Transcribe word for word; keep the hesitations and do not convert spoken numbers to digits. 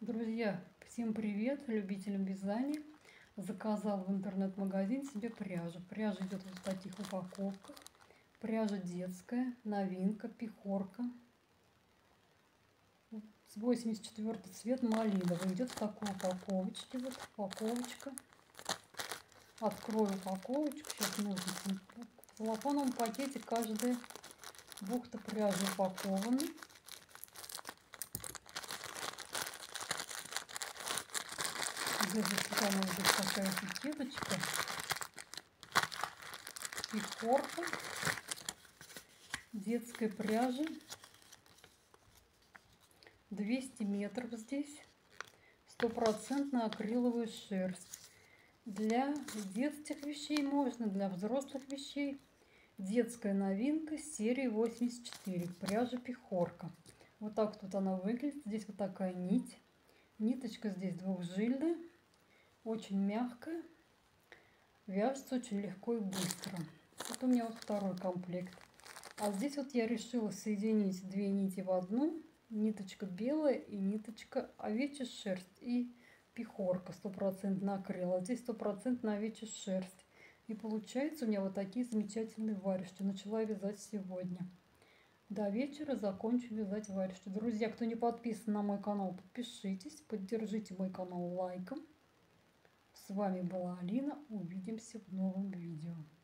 Друзья, всем привет, любителям вязания. Заказал в интернет-магазин себе пряжу. Пряжа идет вот в таких упаковках. Пряжа детская, новинка, пехорка. восемьдесят четвёртый цвет малиновый. Идет в такой упаковочке. Вот упаковочка. Открою упаковочку. Сейчас нужно. В целлофановом пакете каждая бухта пряжи упакована. Здесь вот такая этикеточка. Пехорка. Детской пряжи. двести метров здесь. Стопроцентно акриловая шерсть. Для детских вещей можно, для взрослых вещей. Детская новинка серии восемьдесят четыре. Пряжа пехорка. Вот так вот она выглядит. Здесь вот такая нить. Ниточка здесь двухжильная. Очень мягкая. Вяжется очень легко и быстро. Вот у меня вот второй комплект. А здесь вот я решила соединить две нити в одну. Ниточка белая и ниточка овечья шерсть. И пехорка стопроцентно акрил. А здесь стопроцентно овечья шерсть. И получается у меня вот такие замечательные варежки. Начала вязать сегодня. До вечера закончу вязать варежки. Друзья, кто не подписан на мой канал, подпишитесь. Поддержите мой канал лайком. С вами была Алина. Увидимся в новом видео.